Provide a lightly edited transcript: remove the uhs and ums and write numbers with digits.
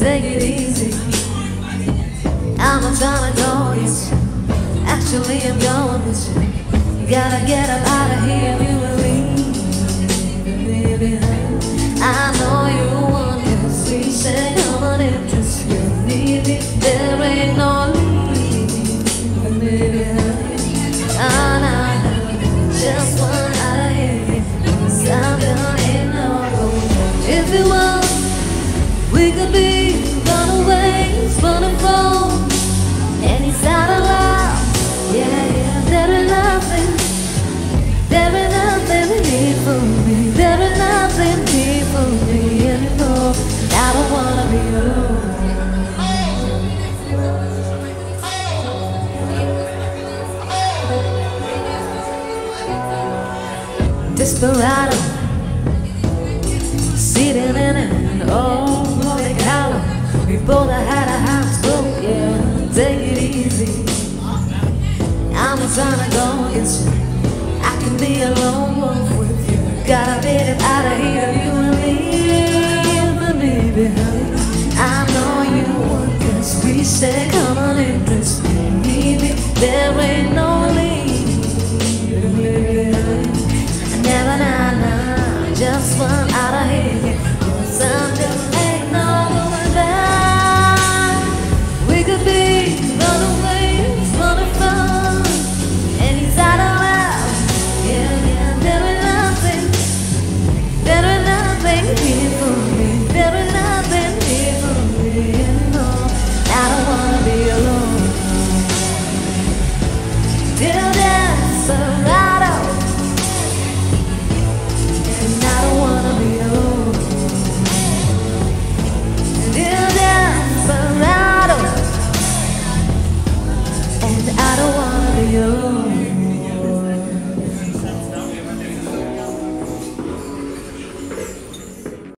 take it easy. I'm not trying to go with you. Actually, I'm going with you. You gotta get up out of here, you will leave me behind. I know you want this. We said come on interest. You need me, there ain't no leaving me behind. Nah, just one out of here. I'm done in no room. If you want, we could be runaways, running from any side of life. Yeah, there is nothing here for me. There is nothing here for me anymore. I don't wanna be alone. Desperado, sitting in an old holy collar. We both had a house book, yeah, take it easy. I'm not trying to go against you. I can be a lone wolf with you. Gotta get it out of here, you and me behind. I know you want this. We say come on in, this need me. There ain't no leaving me behind. Never, nah, just one out of here. Some just ain't no going back. We could be runaways, running from any side of life. Yeah, there is nothing here for me. There is nothing here for me anymore. I don't wanna be alone. Till desperado. And I don't wanna be alone.